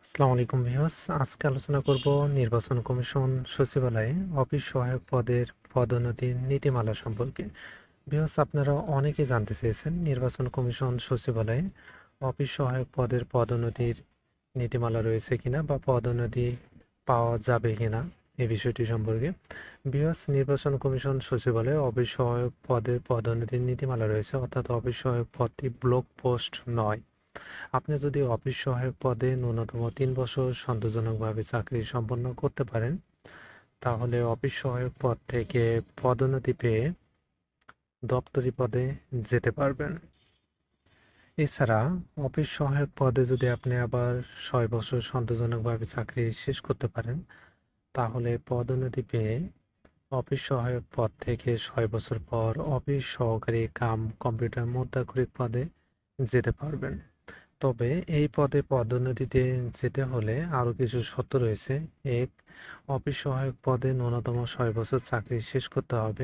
আসসালামু আলাইকুম ভিউয়ার্স, আজকে আলোচনা করব নির্বাচন কমিশন সচিবালয়ে অফিস সহায়ক পদের পদোন্নতির নীতিমালা সম্পর্কে। ভিউয়ার্স, আপনারা অনেকেই জানতে চেয়েছেন নির্বাচন কমিশন সচিবালয়ে অফিস সহায়ক পদের পদোন্নতির নীতিমালা রয়েছে কিনা বা পদোন্নতি পাওয়া যাবে কিনা এই বিষয়টি সম্পর্কে। ভিউয়ার্স, নির্বাচন কমিশন সচিবালয়ে অফিস সহায়ক পদের পদোন্নতির নীতিমালা রয়েছে, অর্থাৎ অফিস সহায়ক পদটি ব্লক পোস্ট নয়। আপনি যদি অফিস সহায়ক পদে ন্যূনতম 3 বছর সন্তোষজনকভাবে চাকরি সম্পন্ন করতে পারেন, তাহলে অফিস সহায়ক পদ থেকে পদোন্নতি পেয়ে দপ্তরি পদে যেতে পারবেন। এছাড়া অফিস সহায়ক পদে যদি আপনি আবার 6 বছর সন্তোষজনকভাবে চাকরি শেষ করতে পারেন, তাহলে পদোন্নতি পেয়ে অফিস সহায়ক পদ থেকে 6 বছর পর অফিস সহকারী কাম কম্পিউটার মুদ্রাক্ষরিক পদে যেতে পারবেন। তবে এই পদে পদোন্নতিতে যেতে হলে আরও কিছু শর্ত রয়েছে। 1. অফিস সহায়ক পদে ন্যূনতম 6 বছর চাকরি শেষ করতে হবে।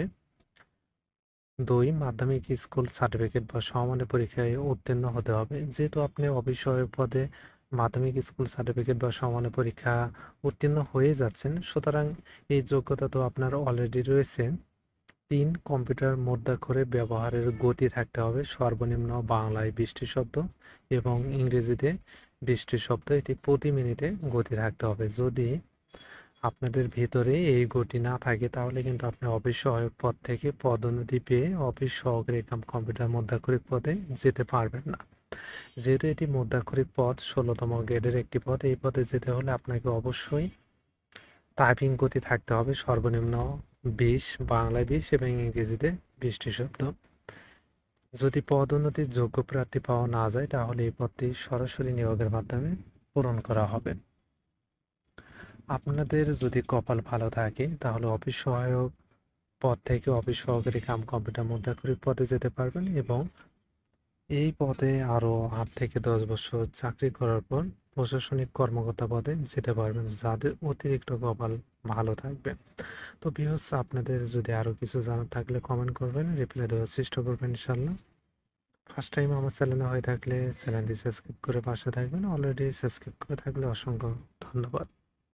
2. মাধ্যমিক স্কুল সার্টিফিকেট বা সমমানের পরীক্ষায় উত্তীর্ণ হতে হবে। যেহেতু আপনি অফিস সহায়ক পদে মাধ্যমিক স্কুল সার্টিফিকেট বা সমমানের পরীক্ষা উত্তীর্ণ হয়ে যাচ্ছেন, সুতরাং এই যোগ্যতা তো আপনার অলরেডি রয়েছে। 3. কম্পিউটার মুদ্রাক্ষরে ব্যবহারের গতি থাকতে হবে সর্বনিম্ন বাংলায় 20টি শব্দ এবং ইংরেজিতে 20টি শব্দ, এটি প্রতি মিনিটে গতি থাকতে হবে। যদি আপনাদের ভিতরে এই গতি না থাকে, তাহলে কিন্তু আপনি অফিস সহায়ক পদ থেকে পদোন্নতি পেয়ে অফিস সহকারী কাম কম্পিউটার মুদ্রাক্ষরিক পদে যেতে পারবেন না। যেহেতু এটি মুদ্রাক্ষরিক পদ, 16তম গ্রেডের একটি পদ, এই পদে যেতে হলে আপনাকে অবশ্যই টাইপিং গতি থাকতে হবে সর্বনিম্ন 20, বাংলায় 20 এবং ইংরেজিতে 20টি শব্দ। যদি পদোন্নতির যোগ্য প্রার্থী পাওয়া না যায়, তাহলে এই পদটি সরাসরি নিয়োগের মাধ্যমে পূরণ করা হবে। আপনাদের যদি কপাল ভালো থাকে, তাহলে অফিস সহায়ক পদ থেকে অফিস সহকারী কাম কম্পিউটার মুদ্রাক্ষরিক পদে যেতে পারবেন এবং এই পদে আরও 8 থেকে 10 বছর চাকরি করার পর প্রশাসনিক কর্মকর্তা পদে যেতে পারবেন, যাদের অতিরিক্ত কপাল ভালো থাকবে। তো ভিউয়ার্স, আপনাদের যদি আরও কিছু জানার থাকলে কমেন্ট করবেন, রিপ্লাই দেওয়ার চেষ্টা করবেন ইনশাল্লাহ। ফার্স্ট টাইম আমার চ্যানেলে হয়ে থাকলে চ্যানেলটি সাবস্ক্রাইব করে পাশে থাকবেন। অলরেডি সাবস্ক্রাইব করে থাকলে অসংখ্য ধন্যবাদ।